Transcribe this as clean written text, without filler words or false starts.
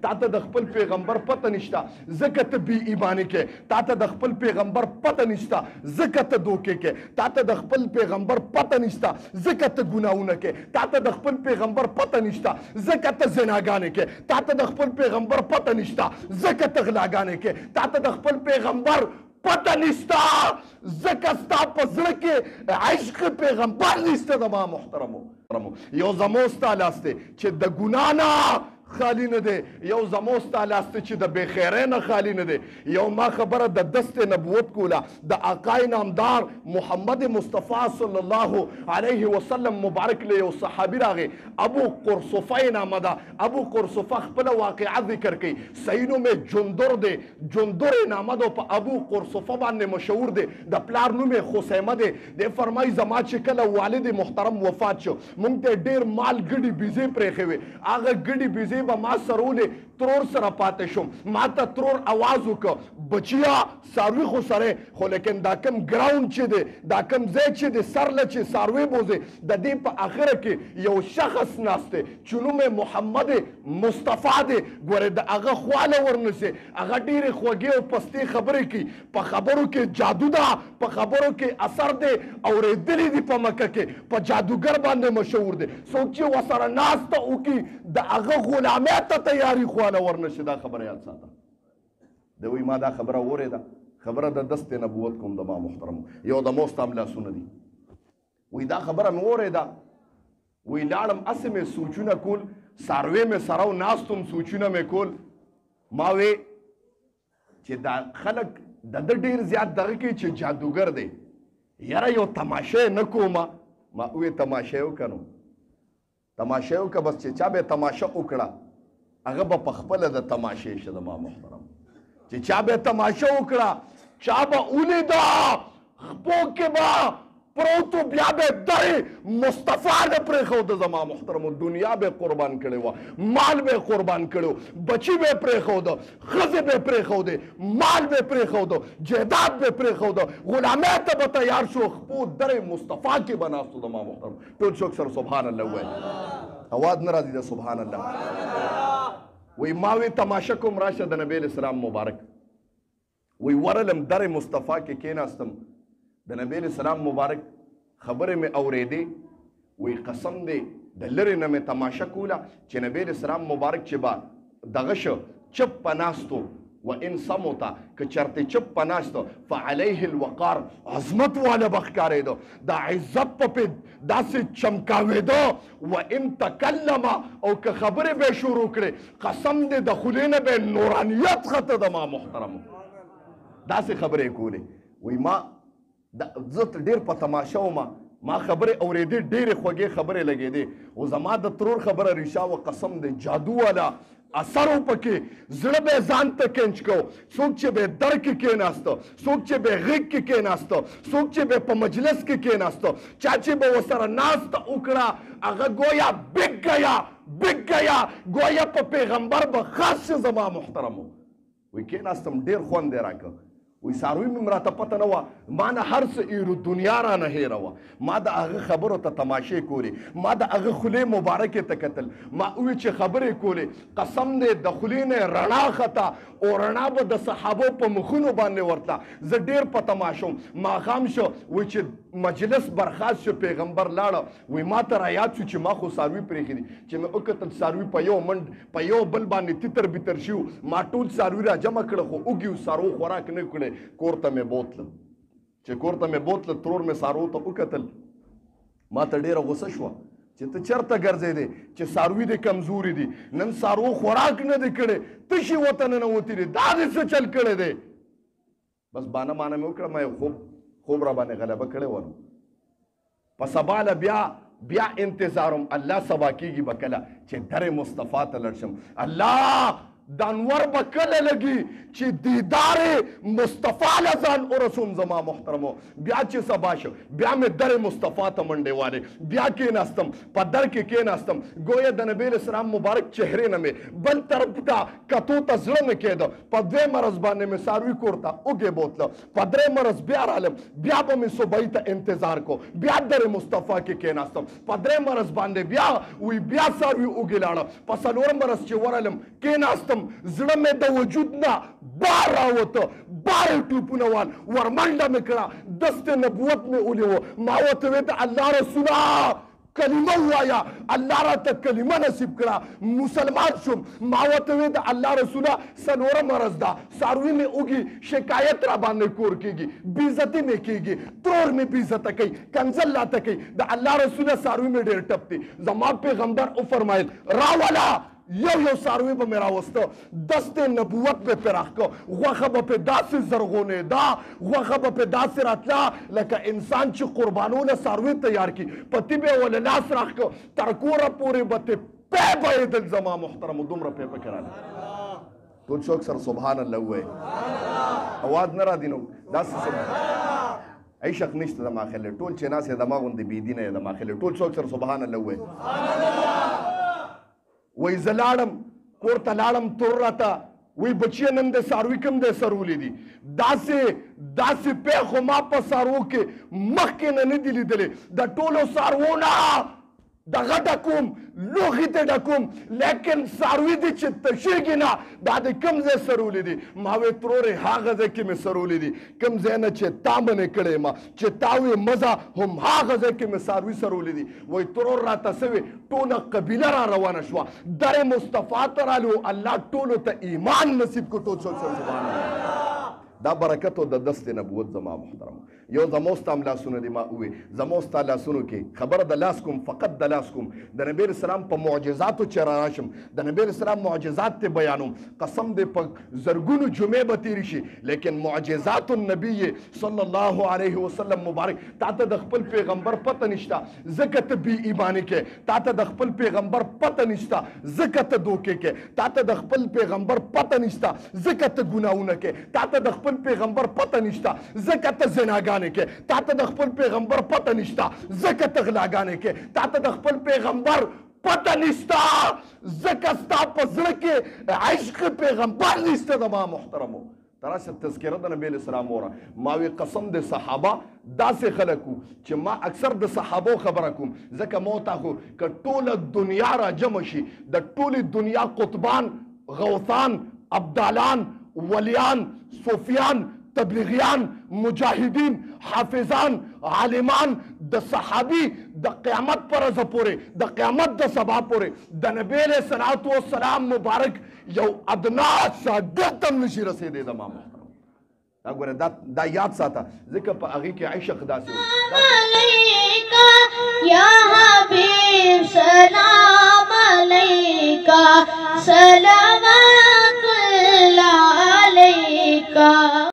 تا ته د خپل پیغمبر پته نشته ځکه ته بې ایماني کې تا ته د خپل پیغمبر پته نشته ځکه ته دوکې کې تا ته د خپل پیغمبر پته نشته ځکه ته ګناهونه کې تا ته د خپل پیغمبر پته نشته ځکه ته زناګانې کې تا ته د خپل پیغمبر پته نشته ځکه ته غلاګانې کې تا ته د خپل پیغمبر پتہ نشتا ځکه ستا په زړه کې عشق پیغمبر نشته زما محترمو یو زمو ستا لاس دی چې د ګناه نه خالی نه دی یو زمو ستا لاس دی چې د بې خیرۍ نه خالی نه دی یو ما خبره د دست نبوت کوله د آقای نامدار محمد مصطفی صلی الله علیه وسلم مبارک له یو صحابي راغی ابو قرصفه نامه ده ابو قرصفه خپله واقعه ذکر کوي صحیح نوم یې جندر دی جندر نامه ده په ابو قرصفه باندې مشهور دی د پلار نوم یې خسیمه دی دی فرمایي زما چې کله والد محترم وفات شو موږ ته ډېر مال ګډې بیزې پرېښې وې هغه ګډې بیزې به ما سرولې ترور سره پاتې شوم ما ته ترور آواز وکړه بچیا څاروي خو سره خو لیکن دا کم ګراوند چې دی دا کم ځای چې دی سر له چې څاروي بوځي د دې په اخره کې یو شخص ناست دی چې نوم یې محمد مصطفی دی ګورې د هغه خواله ورنسي هغه ډېرې خوږې او پستې خبرې کوي په خبرو کې جادو ده په خبرو کې اثر دی اورېدلی دی په مکه کې په جادوګر باندې مشهور دی څوک چې ورسره ناسته وکړي د هغه غلامۍ ته تیاري خواله ورنشي دا خبره یاد ساته دی وایي ما دا خبره اورېده خبره د دست نبوت کوم د ما محترم یو د مو ستا لاسونه دي وایي دا خبره مې اورېده وایي لاړم هسې مې سوچونه کول څاروی مې سره و ناستم سوچونه مې کول ما وی چې دا خلک د ده ډېر زیات دغه کوي چې جادوګر دی یاره یو تماشه نه کومه ما وی تماشه یې وکړه نو تماشه یې وکړه بس چې چا به تماشه وکړه هغه به په خپله د تماشې شه زما محترم چې چا به تماشه وکړه چا به ولیده خپو کې به پروتو بیا به درې مصطفی نه پرېښوده زما محترمو دنیا به قربان کړې وه مال به قربان کړو بچي به پرېښوده ښځې به پرېښودې مال به پرېښوده جایداد به پرېښوده غلامۍ ته به تیار شو خپو درې مصطفی کې به ناستو زما محترم ټول څوک سره سبحان الله ووایي اواز نه راځي د سبحان الله وی ما وی تماشه کوم راشه د نبی اسلام مبارک وی ورلم در مصطفی کې کېناستم د نبی اسلام مبارک خبرې مې اورېدې وی قسم دی د لرې نه مې تماشه کوله چې نبی اسلام مبارک چې به دغه شو چپ په ناستو و ان سموتا که چرته چپ په ناستو فعلیه الوقار عظمت والا به ښکارېده د عزت په پې داسې چمکاوېده و ان تکلم او که خبرې به شروع کړې قسم دی د خولې نه به نورانیت خته د ما محترمو داسې خبرې کولې وی ما زه ډېر په تماشه ومه ما خبرې اورېدې ډېرې خوږې خبرې لګېدې او زما د ترور خبره ریشه و قسم دی جادو والا اثر و پکې زړه به ځان ته کنچ کو څوک چې به در کې کېناسته څوک چې به غېږ کې کېناسته څوک چې به په مجلس کې کېناسته چا چې به ورسره ناسته وکړه هغه گویا بګ گیا گویا په پیغمبر به خاص شي زما محترمو وی کېناستم ډېر خوند یې راکړه وی څاروي مې راته پته نه وه ما نه هر څه ایرو دنیا رانه هېره وه ما د هغه خبرو ته تماشې کولې ما د هغه خولې مبارکې ته کتل ما ووی چې خبرې کولې قسم دی د خولې نه رڼا خطه او رڼا به د صحابو په مخونو باندې ورته زه ډېر په تماشوم ماښام شو وی چې مجلس برخاست شو پیغمبر لاړه وی ما ته رایاد شو چې ما خو څاروي پرېښي دي چې مې وکتل څاروي په یو منډ په یو بل باندې تتر بتر شو ما ټول څاروي را جمع کړه خو اوږي څارو خوراک نه کړی کور ته مې بوتلم چې کور ته مې بوتله ترور مې څارو ته وکتل ما ته ډېره غوسه شوه چې ته چېرته ګرځېدې چې څاروي دې کمزوري دي نن څارو خوراک نه دی کړی تشي ورته ننوتي دي دا دې څه چل کړی دی بس بانه مانه مې وکړه ما یو خوب را باندې غلبه کړې وه په سبا له بیا انتظارم الله سبا کېږي به کله چې درې مصطفی ته لړ شم الله د انور به کله لګي چې دیدار مصطفی له ځان ورسوم زما محترمو بیا چې سبا شو بیا مې در مصطفی ته منډې والې بیا کېناستم په در کې کېناستم گویا د نبی اسلام مبارک چهرې نه مې بل طرف ته کتو ته زړه مې کېده په دوی مرض باندې مې څاروي کور ته اوږې بوتله په درې مرض بیا رالم بیا به مې صبحۍ ته انتظار کو بیا در مصطفی کې کېناستم په درې مرض باندې بیا وی بیا څاروي اوږې لاړه په څلورم مرض چې ورالم کېناستم کم زړه مې د وجود نه بار راوته، بار ټوپونه وال ورمنډه مې کړه، دست نبوت مې ولیو، ما ورته وې د الله رسوله کلمه وایا، الله راته کلمه نصیب کړه، مسلمان شوم. ما ورته وې د الله رسوله څلورم ورځ ده، څاروي مې وږي، شکایت را باندې کور کېږي، بې عزتي مې کېږي، ترور مې بې عزته کوي، کنځل راته کوي. د الله رسوله څاروي مې ډېر ټپ دي. زما پیغمبر وفرمایل راوله یو څاروي به مې راوسته، دست نبوت به پرې راښکه، غوښه به پرې داسې زرغونېده، غوښه به پرې داسې راتله لکه انسان چې قربانونه څاروي تیار کړي، پتي به یې ولې لاس راښکه، تر کوره پورې به ترې پی بهېدل. زما محترمو دومره پی پکې راغله. ټول شوق سره سبحان الله ووایي، اواز نه راځي نو داسې عشق نشته زما خیال ټول چې ناست یې زما غوندې بېدینه یې زما خیال ټول شوق سره سبحان الله ووایي. وای زه لاړم کور ته لاړم، تور راته وای بچیه نن د څاروي کوم دی سرولې دي، داسې پیښو ما په څاروو کې مخکې نه نه دي لیدلې. د ټولو څاروو نه دغه ډکوم، لوښي ته ډکوم، لیکن څاروي دي چې تشېږي نه دا د کوم ځای سرولې دي. ما وې ترورې هغه ځای کې مې سرولې دي کوم ځای نه چې تا منې کړی ما، چې تا وې مزه هم هغه ځای کې مې څاروي سرولې دي. وایي ترور راته څه وې، ټوله قبیله را روانه شوه، در مصطفی ته رالو، الله ټولو ته ایمان نصیب کړو. ټول سبحان الله. دا برکت او د دست نبوت زما محترم. یو زما ستا هم لاسونه دي، ما ووې زما ستا لاسونو کې خبره د لاس کوم، فقط د لاس کوم. د نبي اسلام په معجزاتو چې را راشم، د نبي اسلام معجزات ته بیانوم، قسم دې په زرګونو جمعې به تېرې شي، لیکن معجزات النبي صلی الله علیه وسلم مبارک تا ته د خپل پیغمبر پته نشته، ځکه ته بې ایماني کې، تا ته د خپل پیغمبر پته نشته، ځکه ته دوکې کې، تا ته د خپل پیغمبر پته نشته، ځکه ته ګناهونه کې، تا ته د خپل پیغمبر پته نشته، ځکه ته زناګانې کې، تا ته د خپل پیغمبر پته نشته، ځکه ته غلاګانې کې، تا ته د خپل پیغمبر پته نشته، ځکه ستا په زړه کې عشق پیغمبر نشته. زما محترمو تراشه تذکره د نبی اسلام وره، ما وی قسم د صحابه داسې خلک وو چې ما اکثر د صحابو خبره کوم، ځکه ما ته خو که ټوله دنیا را جمع شي، د ټولې دنیا قطبان، غوثان، ابدالان، ولیان، صوفیان، تبلیغیان، مجاهدین، حافظان، عالمان، د صحابي د قیامت پر ورځ پورې، د قیامت د سبا پورې د نبی علیه الصلاة والسلام مبارک یو ادنا شاګرد هم نشي رسېدی. زما محترم دا ګوره دا یاد ساته، ځکه په هغې کې عشق داسې یا حبیب سلام علیکا، صلوات اللہ علیکا.